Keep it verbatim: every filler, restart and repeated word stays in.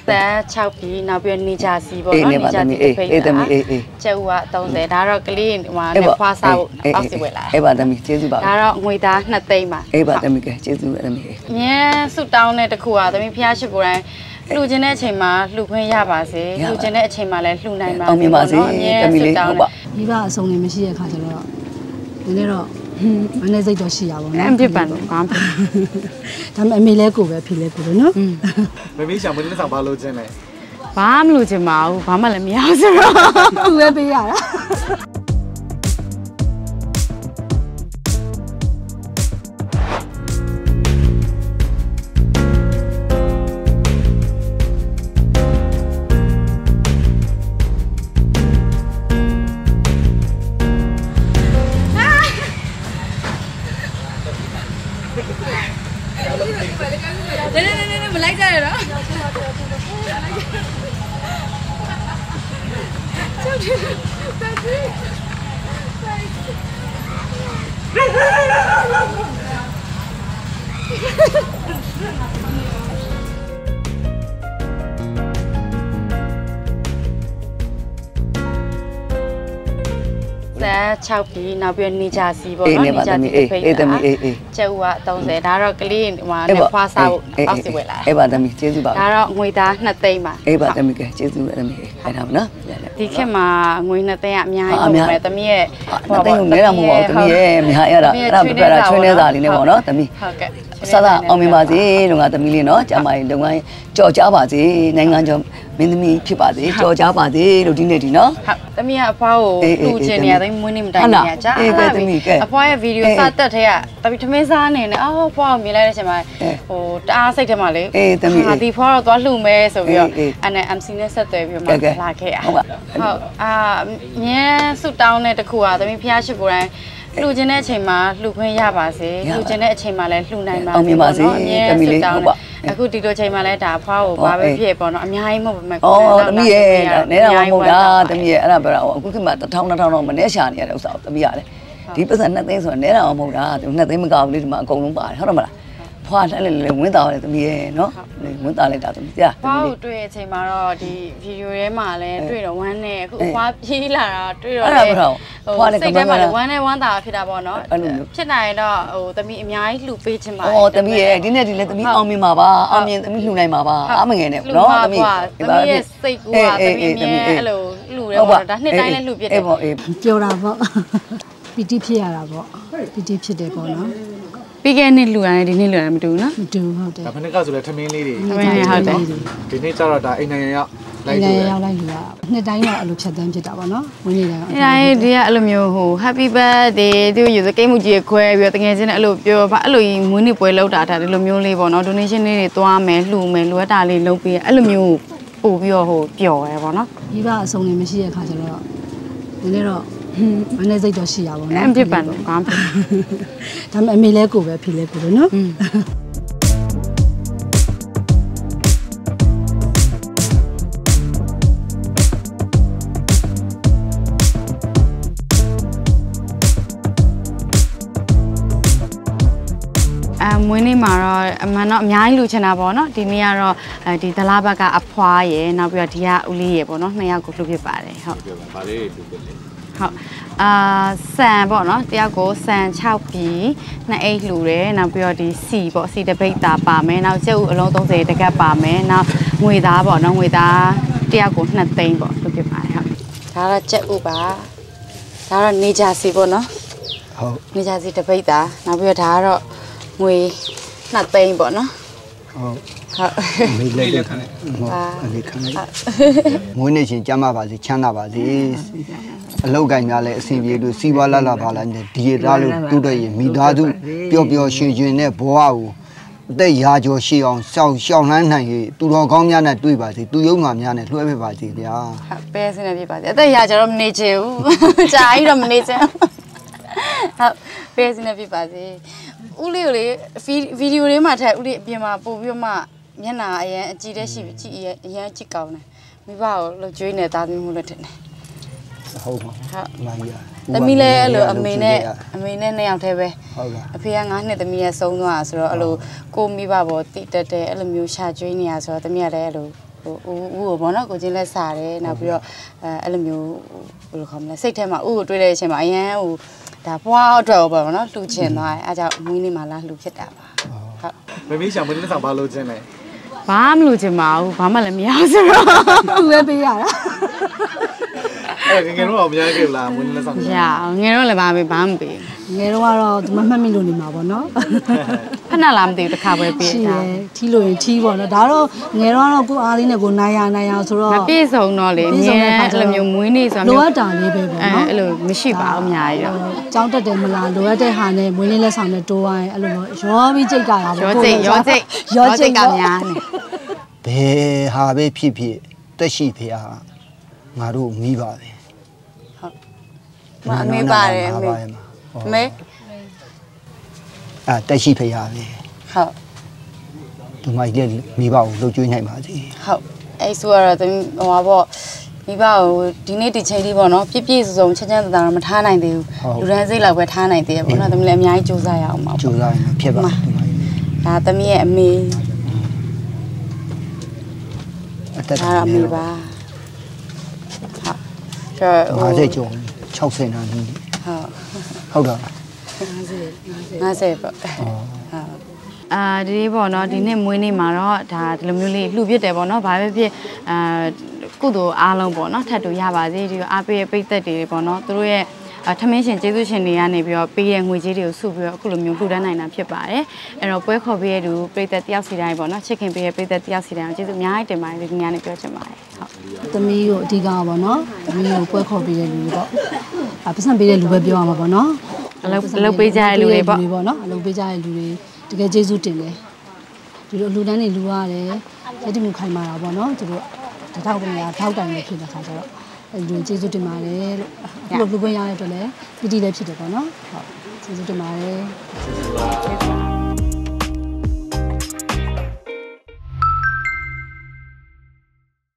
แต่ชาวปีนาเบียนนิจาสีบ่เนาะนิจาสีเพย์เจ้าว่าต้องแต่ดารอกลีว่าเนี่ยควาซาเอาสิเวลาเอ้บาตามีเจสุบาดารอกงวยตาหน้าเต็มอ่ะเอ้บาตามีแกเจสุตามีเนี่ยสุดดาวเนี่ยตะคัวตะมีพญาชิบุไรလူချင်းတဲ့အချိန်မှာလှူခွင့်ရပါစေလူချင်းတဲ့အချိန်မှာလည်းလှူနိုင်ပါစေအောင်မြင်ပါစေတမီလေးဟုတ်ပါမိဘအဆုံးနေမရှိတဲ့ခါကျတော့နည်းနည်းတော့မနေ့စိတ်တော့ရှိရပါဘောနော်ဖြစ်ပါလို့ဘာမှဒါပေမဲ့အမေလဲကိုပဲဖြေလဲကိုပဲနော်မမေးချင်မင်းဆောင်ဘာလို့ချင်းလဲဘာမှမလို့ချင်ပါဘူးဘာမှလည်းမရဘူးဆိုတော့သူပဲပေးရတာแต่ชาวปีนาเบียนนิจาสีบ่เนาะนิจาสีเพย์เจ้าว่าต้องแต่ดารอกลีว่าเนี่ยควาซาเอาสิเวลาเอ้บาตามีเจสุบาดารอกงวยตาหน้าเต็มอ่ะเอ้บาตามีแกเจสุตามีအဲ့ဒါเนาะဒီခေတ်မှာငွေနှစ်သိန်းအများကြီးဟုတ်ပဲတမီးရဲ့ဟိုပေါ့နဲတာမဟုတ်ဘူးတမီးရဲ့များရတာအဲ့ဒါပြတာချွေးနေတာလေးနဲ့ပေါ့နော်တမီးဟုတ်ကဲ့ဆာသာအောင်မြင်ပါစေလို့ငါတမီးလေးနော်ကျမကြီးလုံငန်းကြော်ကြားပါစေနိုင်ငံကျော်မင်းသမီးဖြစ်ပါစေကြော်ကြားပါစေလို့ဒီနေ့ဒီနော်ဟုတ်တမီးကအဖွားကိုလူချင်နေရတယ်မွေးနေမတိုင်နေရကြာအဖွားရဲ့ဗီဒီယိုစတက်ထဲကတမီးထမင်းစားနေနေအော်ဖွားကိုမြင်လိုက်တဲ့အချိန်မှာဟိုတအားစိတ်ထဲမှာလေဟာဒီဖွားတော့သွားလှူမဲဆိုပြီးတော့အဲ့နဲ့ em စီ နဲ့ဆက်သွယ်ပြီးမှလာခဲ့ရဟုတ်အာမြဲဆုတောင်းတဲ့တခုอ่ะတမီးဖျားရှိကိုယ်တိုင်လှူခြင်းတဲ့အချိန်မှာလှူခွင့်ရပါစေလှူခြင်းတဲ့အချိန်မှာလည်းလှူနိုင်ပါစေအောင်မြင်ပါစေတမီးလေးဟုတ်ပါအခုဒီလိုချိန်မှာလည်းဒါဖွားကိုဘာပဲဖြစ်ပေါ့နော်အများကြီးမဟုတ်ပါမဲ့အော်တမီးရဲ့နဲတာမဟုတ်တာတမီးရဲ့အဲ့ဒါပြောအခုခေတ်မှာတစ်ထောင်နှစ်ထောင်တော့မနဲ့ရှာနေရတဲ့ဥစ္စာကိုတမီးရတယ်ဒီပတ်စံနှစ်သိန်းဆိုတော့နဲတာမဟုတ်တာနှစ်သိန်းမကဘူးလေဒီမှာအကုန်လုံးပါတယ်ဟုတ်တယ်မလားဖွာလှလဲလဲဝင်းသားတယ်တမီးရဲ့နော်ဝင်းသားလိုက်တာတမီးကြာဖွာကိုတွေ့တဲ့အချိန်မှာတော့ဒီဗီဒီယိုထဲမှာလည်းတွေ့တော့ဝမ်းနဲ့အခုဖွာပြေးလာတာတွေ့တော့လေဖွာလည်းစိတ်ထဲမှာလည်းဝမ်းနဲ့ဝမ်းသာဖြစ်တာပေါ့နော်ဖြစ်နိုင်ရင်တော့ဟိုတမီးအများကြီးလှူပေးခြင်းပါအော်တမီးရဲ့ဒီနေ့ဒီလဲတမီးအောင်မြင်ပါပါအောင်မြင်တမီးလှူနိုင်ပါပါအားမငယ်နဲ့နော်တမီးတမီးရဲ့စိတ်ကူကတမီးမြဲအဲ့လိုလှူတယ်ပေါ့ဒါနှစ်တိုင်းလည်းလှူပြတယ်ပေါ့အေးပြောတာပေါ့ပီတိဖြစ်ရတာပေါ့ပီတိဖြစ်တယ်ပေါ့နော်ပြီးခဲ့နှစ်လှူရတယ်ဒီနှစ်လှူရတယ်မတူဘူးနော်မတူဟုတ်တယ်ဒါဖက်ကဆိုလဲထမင်းလေးတွေထမင်းလေးဟုတ်တယ်ဒီနေ့ကျတော့ဒါအိမ်နိုင်ငံရောက်လိုက်တယ်ရောက်လိုက်လှူရနှစ်တိုင်းတော့အဲ့လိုဖြတ်တန်းဖြစ်တာပေါ့နော်ဝင်းနေတယ်အဲ့ဒါဒီကအဲ့လိုမျိုးဟို Happy birthday သူယူစကိတ်မှုကြီးခွဲပြီးတော့တကယ်ချင်းအဲ့လိုပြောပါအဲ့လိုကြီးမွေးနေ့ပွဲလောက်တာဒါဒီလိုမျိုးလေးပေါ့နော် donation လေးတွေသွားမယ်လှူမယ်လိုအပ်တာလေးလုပ်ပြီးအဲ့လိုမျိုးပို့ပြီးတော့ဟိုပျော်ရဲပေါ့နော်မိဘအဆုံးနေမရှိတဲ့ခါကျတော့နည်းနည်းတော့မနေ့စိတ်တော့ရှိရပါဘောနော်ဖြစ်ပါလို့ဘာမှဒါပေမဲ့အမေလဲကိုပဲဖြေလဲကိုပဲနော်အမွေးနေ့မှာတော့အမှန်တော့အများကြီးလူချင်တာပေါ့နော်ဒီနေ့ကတော့ဒီဒလာဘက်ကအဖွားရယ်နောက်ပြီးတော့ဒီကဦးလေးရယ်ပေါ့နော်နှစ်ယောက်ကိုလှုပ်ဖြစ်ပါတယ်ဟုတ်ပါလေလှုပ်ဖြစ်လေဟုတ်အာဆန်ပေါ့နော်တယောက်ကိုဆန်၆ပြည်နှစ်အိတ်လှူတယ်နောက်ပြီးတော့ဒီစီပေါ့စီတပိတ်သားပါမယ်နောက်ကျုပ်အလုံး၃၀တကက်ပါမယ်နောက်ငွေသားပေါ့နော်ငွေသားတယောက်ကိုနှစ်သိန်းပေါ့လှုပ်ဖြစ်ပါတယ်ဟုတ်ဒါတော့ကျက်ဥပါဒါတော့နေကြစီပေါ့နော်ဟုတ်နေကြစီတပိတ်သားနောက်ပြီးတော့ဒါကတော့ငွေနှစ်သိန်းပေါ့နော်ဟုတ်ဟုတ်မေးလိုက်တဲ့ခါဟုတ်အနေခံလိုက်မွေးနေ့ရှင်ကျမ်းပါပါစေချမ်းသာပါစေအလောက်ကိုင်းများလည်းအစဉ်ပြေလို့စီးပွားလာလာပါလာနေဒီရသားလို့တူတဲ့ရင်မိသားစုပျော်ပျော်ရွှင်ရွှင်နဲ့ဘဝကိုအသက်ရာကျော်ရှည်အောင်ရှောင်ရှောင်နှမ်းနိုင်ရေးသူတော်ကောင်းများနဲ့တွေ့ပါစေသူယုံငါများနဲ့လွှဲပေးပါစေဗျာဟုတ်ပဲစနေပြပါစေအသက်ရာကျော်တော့မနေချင်ဘူးကြာကြီးတော့မနေချင်ဟုတ်ပဲစနေပြပါစေဦးလေးကိုလေဗီဒီယိုလေးမှာထက်ဦးလေးအပြင်မှာပို့ပြီးတော့မှမျက်နှာအရင်အကြည့်တဲ့ရှိကြည့်အရင်ကြည့်ကောင်းတယ်မိဘကိုလှကျွေးနေတာသမီးမှုလို့ထင်တယ်ဟုတ်ပါဟုတ်မှန်ပါသမီးလည်းအဲ့လိုအမေနဲ့အမေနဲ့နှစ်ယောက်တည်းပဲဟုတ်ပါအဖေကငါးနှစ်သမီးရဲ့ဆုံးသွားဆိုတော့အဲ့လိုကိုမိဘပေါ်တိတက်တယ်အဲ့လိုမျိုးရှာကျွေးနေရဆိုတော့သမီးကလည်းအဲ့လိုဟိုဦးကိုပေါ့နော်ကိုချင်းလက်စားတယ်နောက်ပြီးတော့အဲအဲ့လိုမျိုးဘယ်လိုခေါ်မလဲစိတ်ထဲမှာဦးကိုတွေးတဲ့အချိန်မှာအရန်ဟိုဒါပွားအတွက်ပေါ့နော်လှူချင်သွားတယ်အားကြောင့်မွေးနေ့မှာလာလှူဖြစ်တာပါဟုတ်မမေးရှာမွေးနေ့ဆောင်ဘာလို့ချင်းလဲဘာမှမလှူချင်ပါဘူးဘာမှလည်းမရဘူးဆိုတော့သူပဲပေးရတာအဲ့ငယ်တော့မရခဲ့လားမွေးနေ့ဆောင်ရငယ်တော့လည်းဘာပေးဘာမှမပေးငယ်တော့ကတော့သူမမှတ်မိလို့နေမှာပေါ့နော်ခဏလားမသိဘူးတစ်ခါပဲပေးတာထီးလို့ရင်ထီးပေါ့နော်ဒါတော့ငယ်တော့တော့ကိုအားလေးနဲ့ကိုနိုင်ရနိုင်ရဆိုတော့မပြည့်စုံတော့လေအမြဲအဲ့လိုမျိုးမွေးနေ့ဆိုတော့လိုအပ်တာလေးပဲပေါ့နော်အဲ့လိုမရှိပါဘူးအများကြီးတော့ကြောင်းတက်တယ်မလားလိုအပ်တဲ့ဟာနဲ့မွေးနေ့လက်ဆောင်နဲ့တိုးသွားရင်အဲ့လိုမျိုးရောပြီးကြိတ်ကြတာပေါ့ရောကြိတ်ရောကြိတ်ရောကြိတ်ကများနေဘယ်ဟာပဲဖြစ်ဖြစ်တက်ရှိဖေဟာငါတို့မိပါပဲဟုတ်မမေးပါတယ်မေးမေးအာတက်ရှိဖေဟာပဲဟုတ်ဒီမိုက်လေးမိဘကိုလှုပ်ကြွေးနိုင်ပါစေဟုတ်အဲ့ဆိုတော့ဟိုပါပေါ့မိဘကိုဒီနေ့ဒီချိန်လေးပေါ့နော်ပြည့်ပြည့်စုံစုံချမ်းချမ်းသာသာတော့မထားနိုင်သေးဘူးလူရန်စိတ်လောက်ပဲထားနိုင်သေးတယ်ပေါ့နော်သမီးလည်းအများကြီးစူးစမ်းရအောင်ပါစူးစမ်းရင်ဖြစ်ပါဒီမိုက်ဒါသမီးရဲ့အမေအတက်ဒါအမေပါဟုတ်ကဲ့50ကျော်60နာနီးဟုတ်ဟုတ်တော့ 50ပေါ့အာဒီပေါ့နော်ဒီနေ့မွေးနေ့မှာတော့ဒါဒီလိုမျိုးလေးလှူပြစ်တယ်ပေါ့နော်ဘာပဲဖြစ်အာကုသိုလ်အားလုံးပေါ့နော်ထပ်တူရပါစေဒီအားပေးရဲ့ပိတ်သက်တွေပေါ့နော်သူတို့ရဲ့ထမင်းရှင်ကျေးဇူးရှင်တွေကနေပြီးတော့ပေးတဲ့ငွေကြေးတွေကိုစုပြီးတော့အခုလိုမျိုးလှူဒန်းနိုင်တာဖြစ်ပါတယ်အဲ့တော့ပွဲခေါ်ပေးရတူပိတ်သက်တယောက်စီတိုင်းပေါ့နော်ချစ်ခင်ပေးရဲ့ပိတ်သက်တယောက်စီတိုင်းကျေးဇူးအများကြီးတင်ပါတယ်ဒီညနေပြောချင်ပါတယ်ဟုတ်သမီးကိုအဓိကပေါ့နော်သမီးကိုပွဲခေါ်ပေးတဲ့လူတွေပေါ့အပတ်စံပေးတဲ့လူပဲပြောရမှာပေါ့နော်အလုပ်အလုပ်ပေးကြတဲ့လူတွေပေါ့ပေါ့နော်အလုပ်ပေးကြတဲ့လူတွေတကယ်ကျေးဇူးတင်တယ်ဒီလိုလူတန်းတွေလူရတယ်ရည်တည်မှုခိုင်မာတာပေါ့နော်သူတို့တထောက်ကနေထောက်တိုင်နေဖြစ်တဲ့ခါကျတော့အဲဒီကျေးဇူးတင်ပါတယ်လို့လူလူခွင့်ရတဲ့အတွက်လည်းပီတိလည်းဖြစ်တယ်ပေါ့နော်ဟုတ်ကျေးဇူးတင်ပါတယ်